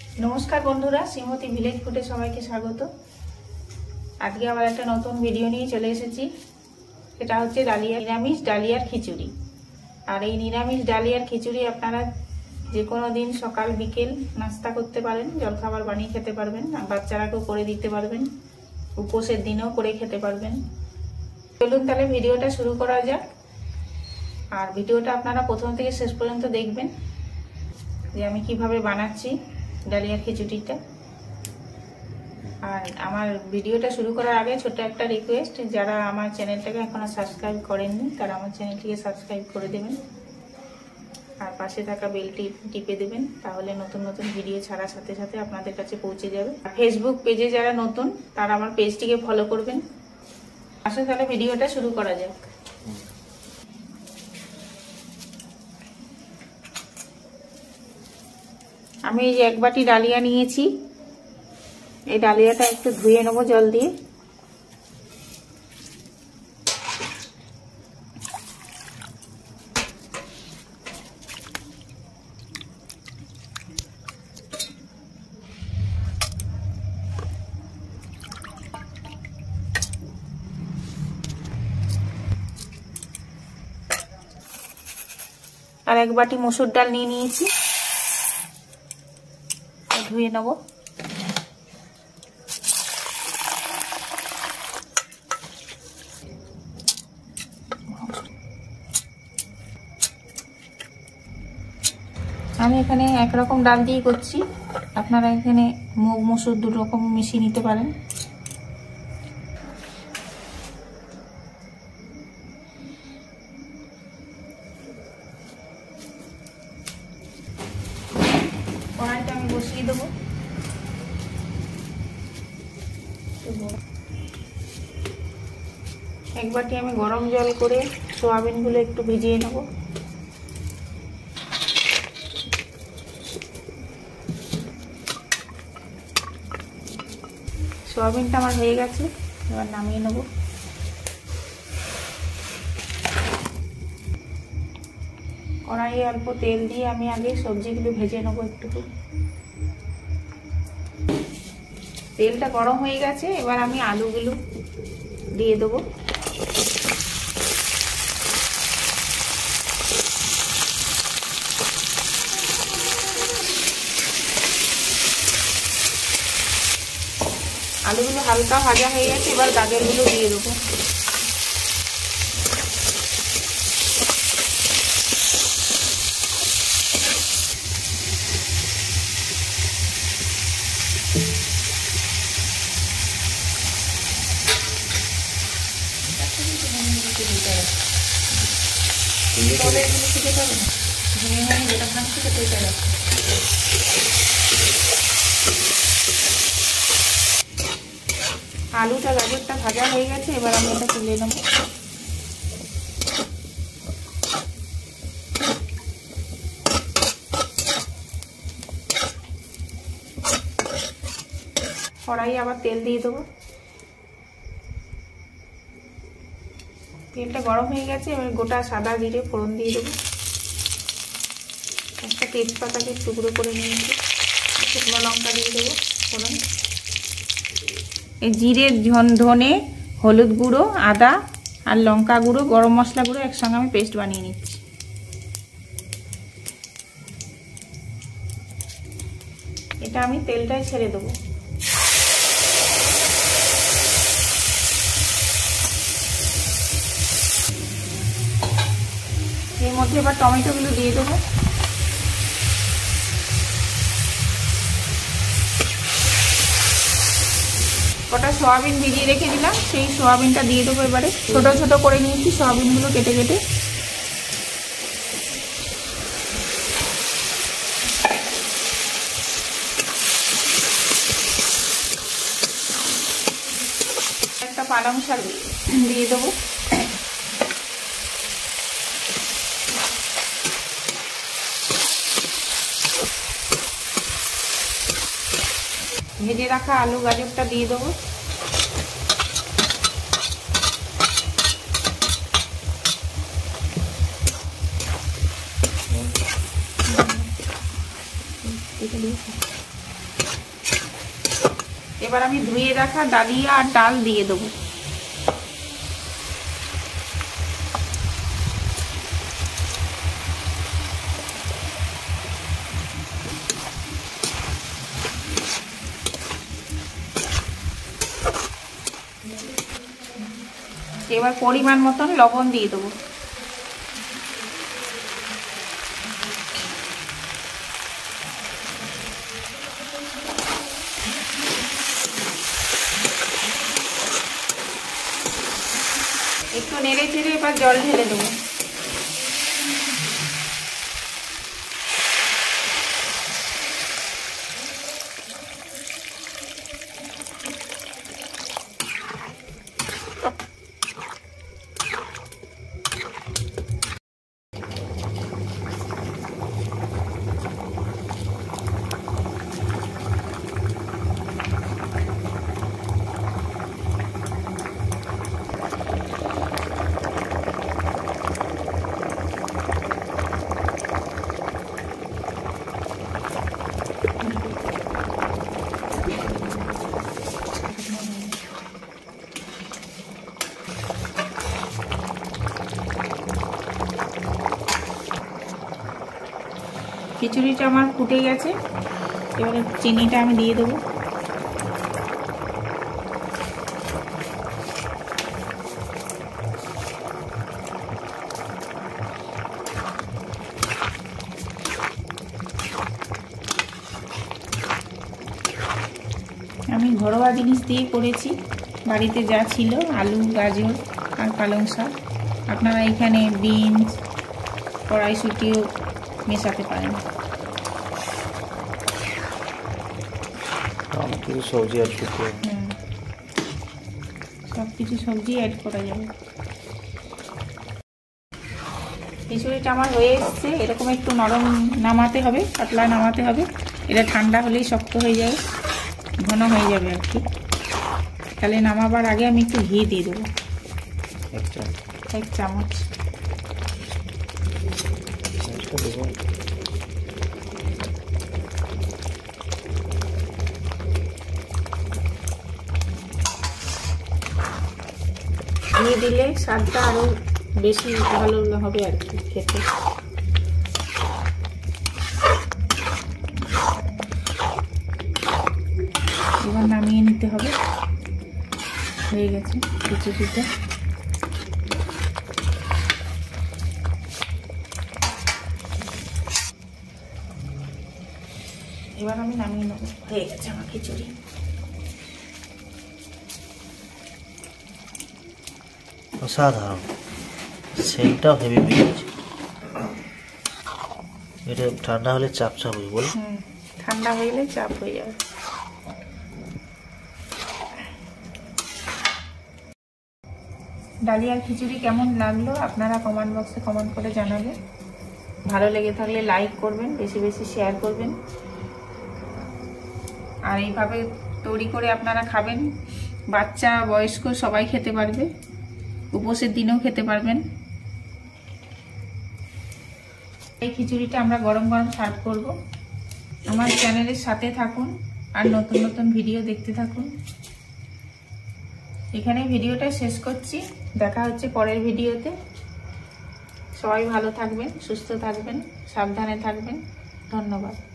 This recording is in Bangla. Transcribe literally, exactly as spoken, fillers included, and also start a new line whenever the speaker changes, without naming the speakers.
नमस्कार बंधुरा श्रीमती विलेज फुडे सबाइके स्वागत। आज के आबार एक नतून भिडियो निये चले एसेछि। एटा होच्छे डालिया निरामिष डालियार खिचुड़ी। और ये निरामिष डालियार खिचुड़ी आपनारा जे कोनो दिन सकाल बिकेल नास्ता करते पारेन, जलखाबार बानिये खेते पारबेन, बाच्चाराकेও करे दिते पारबेन, उपवासेर दिनेও करे खेते पारबेन। चलुन ताहले भिडियोटा शुरू करा जाक। और भिडियोटा आपनारा प्रथम थेके शेष पर्यन्त देखबेन जे आमि किभाबे बानाच्छि डालियार खिचुड़ीटा। और आमार भिडियोटा शुरू करार आगे छोट्ट एकटा रिक्वेस्ट, जारा आमार चैनलटाके एखोनो सबस्क्राइब करेननि तारा आमार चैनलटिके सबस्क्राइब करे देबेन और पाशे थाका बेलटी टिपे देबेन, ताहले नतुन नतुन भिडियो छाड़ार साथे साथे आपनादेर काछे पौঁছে যাবে। আর फेसबुक पेजे जारा नतुन तारा आमार पेजटिके फलो करबेन। आसो ताहले भिडियोटा शुरू करा जाक। আমি এই যে এক বাটি ডালিয়া নিয়েছি। এই ডালিয়াটা একটু ধুয়ে নেব জল দিয়ে। আর এক বাটি মসুর ডাল নিয়ে নিয়েছি, ধুয়ে নেব। আমি এখানে একরকম ডাল দিয়ে করছি, আপনারা এখানে মুগ মসুর দু রকম মিশিয়ে নিতে পারেন। কড়াইটা আমি বসিয়ে দেবো। এক বাটি আমি গরম জল করে সোয়াবিনগুলো একটু ভিজিয়ে নেব। সোয়াবিনটা আমার হয়ে গেছে, এবার নামিয়ে নেব। কড়াইয়ে অল্প তেল দিয়ে আমি আগে সবজিগুলো ভেজে নেব একটু। তেলটা গরম হয়ে গেছে, এবার আমি আলুগুলো দিয়ে দেবো। আলুগুলো হালকা ভাজা হয়ে গেছে, এবার গাজরগুলো দিয়ে দেবো। আলুটা গাজরটা ভাজা হয়ে গেছে, এবার আমি এটা তুলে নেব। কড়াইয়ে আবার তেল দিয়ে দেবো। তেলটা গরম হয়ে গেছে, এবার গোটা সাদা জিরে ফোড়ন দিয়ে দেবো। একটা তেজপাতাকে টুকরো করে নিয়েছি, শুকনো লঙ্কা দিয়ে দেবো ফোড়ন। এই জিরে ধনে হলুদ গুঁড়ো আদা আর লঙ্কা গুঁড়ো গরম মশলা গুঁড়ো একসঙ্গে আমি পেস্ট বানিয়ে নিচ্ছি। এটা আমি তেলটাই ছেড়ে দেবো। এর মধ্যে এবার টমেটোগুলো দিয়ে দেবো। কটা সোয়াবিন ভিজিয়ে রেখে দিলাম, সেই সোয়াবিনটা দিয়ে দেবো। এবারে ছোট ছোট করে নিয়েছি সোয়াবিনগুলো কেটে কেটে। একটা পালং শাক দিয়ে দেবো। ভেজে রাখা আলু গাজরটা দিয়ে দেবো। এবার আমি ধুয়ে রাখা ডালিয়া আর ডাল দিয়ে দেবো। এবার পরিমাণ মতন লবণ দিয়ে দেবো। একটু নেড়ে চেড়ে এবার জল ঢেলে দেবো। খিচুড়িটা আমার ফুটে গেছে, এবারে চিনিটা আমি দিয়ে দেবো। আমি ঘরোয়া জিনিস দিয়ে করেছি, বাড়িতে যা ছিল আলু, গাজর আর পালং শাক। আপনারা এখানে বিনস, কড়াইশুঁটিও মেশাতে পারেন।
সবজি অ্যাড করতে হবে,
সব কিছু সবজি অ্যাড করা যাবে। খিচুড়িটা আমার হয়ে এসছে, এরকম একটু নরম নামাতে হবে, পাতলা নামাতে হবে। এটা ঠান্ডা হলেই শক্ত হয়ে যাবে, ঘন হয়ে যাবে আর কি। তাহলে নামাবার আগে আমি একটু ঘি দিয়ে দেবো, এক চামচ। ঘি দিলে স্বাদটা আরো বেশি ভালো হবে আর কি খেতে। এবার নামিয়ে নিতে হবে, হয়ে গেছে খিচুড়িটা। এবার আমি নামিয়ে নেবো, হয়ে গেছে আমার খিচুড়ি।
অসাধারণ, সেন্টটাও হেভি বেরিয়েছে। এটা ঠান্ডা হলে চাপ চাপ হয়ে বল,
ঠান্ডা হয়ে গেলে চাপ হয়ে যাবে। ডালিয়ার খিচুড়ি কেমন লাগলো আপনারা কমেন্ট বক্সে কমেন্ট করে জানাবেন। ভালো লেগে থাকলে লাইক করবেন, বেশি বেশি শেয়ার করবেন। আর এইভাবে তৈরি করে আপনারা খাবেন, বাচ্চা বয়স্ক সবাই খেতে পারবে, উপোসের দিনেও খেতে পারবেন। এই খিচুড়িটা আমরা গরম গরম সার্ভ করব। আমার চ্যানেলের সাথে থাকুন আর নতুন নতুন ভিডিও দেখতে থাকুন। এখানে ভিডিওটা শেষ করছি, দেখা হচ্ছে পরের ভিডিওতে। সবাই ভালো থাকবেন, সুস্থ থাকবেন, সাবধানে থাকবেন। ধন্যবাদ।